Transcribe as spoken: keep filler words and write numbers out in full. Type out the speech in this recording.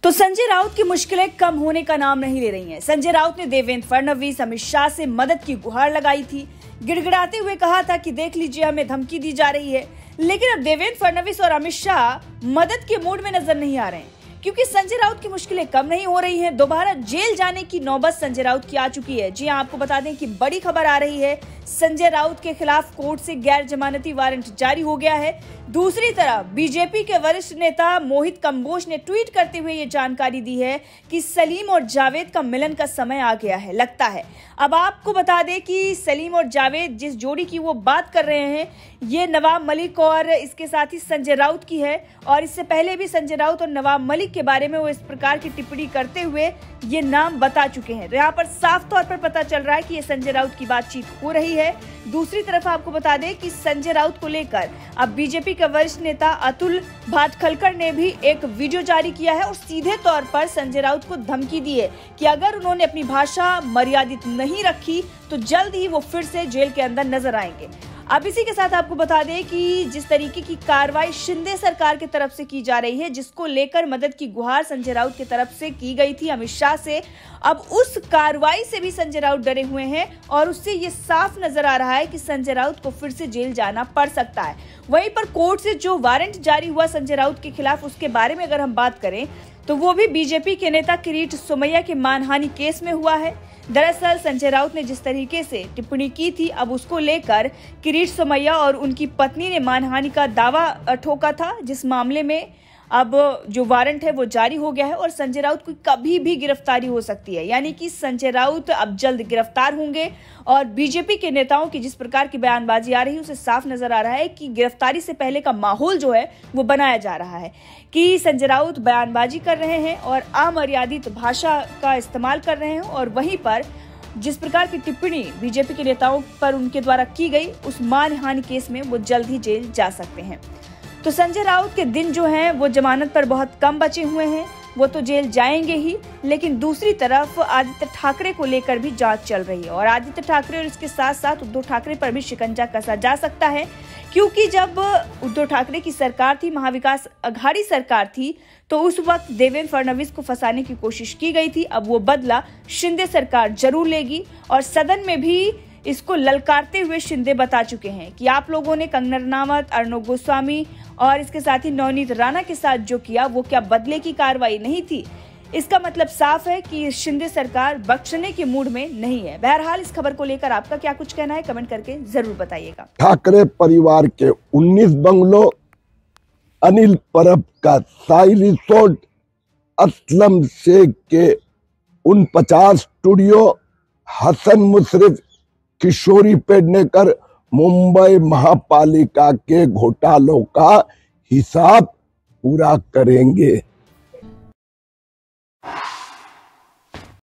तो संजय राउत की मुश्किलें कम होने का नाम नहीं ले रही हैं। संजय राउत ने देवेंद्र फडणवीस, अमित शाह से मदद की गुहार लगाई थी। गिड़गिड़ाते हुए कहा था कि देख लीजिए हमें धमकी दी जा रही है। लेकिन अब देवेंद्र फडणवीस और अमित शाह मदद के मूड में नजर नहीं आ रहे हैं, क्योंकि संजय राउत की मुश्किलें कम नहीं हो रही हैं। दोबारा जेल जाने की नौबत संजय राउत की आ चुकी है। जी हां, आपको बता दें कि बड़ी खबर आ रही है, संजय राउत के खिलाफ कोर्ट से गैर जमानती वारंट जारी हो गया है। दूसरी तरफ बीजेपी के वरिष्ठ नेता मोहित कंबोज ने ट्वीट करते हुए ये जानकारी दी है कि सलीम और जावेद का मिलन का समय आ गया है, लगता है। अब आपको बता दें कि सलीम और जावेद जिस जोड़ी की वो बात कर रहे हैं, ये नवाब मलिक और इसके साथ ही संजय राउत की है। और इससे पहले भी संजय राउत और नवाब मलिक के बारे में वो इस प्रकार की टिप्पणी करते हुए ये नाम बता चुके हैं। तो यहाँ पर साफ तौर पर पता चल रहा है कि ये संजय राउत की बातचीत हो रही है। दूसरी तरफ आपको बता दें कि संजय राउत को लेकर अब बीजेपी के वरिष्ठ नेता अतुल भाटखलकर ने भी एक वीडियो जारी किया है और सीधे तौर पर संजय राउत को धमकी दी है कि अगर उन्होंने अपनी भाषा मर्यादित नहीं रखी तो जल्द ही वो फिर से जेल के अंदर नजर आएंगे। अब इसी के साथ आपको बता दें कि जिस तरीके की कार्रवाई शिंदे सरकार की तरफ से की जा रही है, जिसको लेकर मदद की गुहार संजय राउत की तरफ से की गई थी अमित शाह से, अब उस कार्रवाई से भी संजय राउत डरे हुए हैं और उससे ये साफ नजर आ रहा है कि संजय राउत को फिर से जेल जाना पड़ सकता है। वहीं पर कोर्ट से जो वारंट जारी हुआ संजय राउत के खिलाफ, उसके बारे में अगर हम बात करें तो वो भी बीजेपी के नेता किरीट सोमैया के मानहानि केस में हुआ है। दरअसल संजय राउत ने जिस तरीके से टिप्पणी की थी, अब उसको लेकर किरीट सोमैया और उनकी पत्नी ने मानहानि का दावा ठोका था, जिस मामले में अब जो वारंट है वो जारी हो गया है और संजय राउत की कभी भी गिरफ्तारी हो सकती है। यानी कि संजय राउत अब जल्द गिरफ्तार होंगे और बीजेपी के नेताओं की जिस प्रकार की बयानबाजी आ रही है, उसे साफ नजर आ रहा है कि गिरफ्तारी से पहले का माहौल जो है वो बनाया जा रहा है कि संजय राउत बयानबाजी कर रहे हैं और अमर्यादित भाषा का इस्तेमाल कर रहे हैं और वहीं पर जिस प्रकार की टिप्पणी बीजेपी के नेताओं पर उनके द्वारा की गई, उस मानहानि केस में वो जल्द ही जेल जा सकते हैं। तो संजय राउत के दिन जो हैं वो जमानत पर बहुत कम बचे हुए हैं, वो तो जेल जाएंगे ही। लेकिन दूसरी तरफ आदित्य ठाकरे को लेकर भी जांच चल रही है और आदित्य ठाकरे और इसके साथ साथ उद्धव ठाकरे पर भी शिकंजा कसा जा सकता है, क्योंकि जब उद्धव ठाकरे की सरकार थी, महाविकास अघाड़ी सरकार थी, तो उस वक्त देवेंद्र फडणवीस को फंसाने की कोशिश की गई थी। अब वो बदला शिंदे सरकार जरूर लेगी और सदन में भी इसको ललकारते हुए शिंदे बता चुके हैं कि आप लोगों ने कंगना रनावत, अर्नब गोस्वामी और इसके साथ ही नवनीत राणा के साथ जो किया वो क्या बदले की कार्रवाई नहीं थी। इसका मतलब साफ है कि शिंदे सरकार बख्शने के मूड में नहीं है। बहरहाल इस खबर को लेकर आपका क्या कुछ कहना है, कमेंट करके जरूर बताइएगा। ठाकरे परिवार के उन्नीस बंगलों, अनिल परब का शाही रिसोर्ट, असलम शेख के उन पचास स्टूडियो, हसन मुशर्रफ, किशोरी पेडनेकर, मुंबई महापालिका के घोटालों का हिसाब पूरा करेंगे।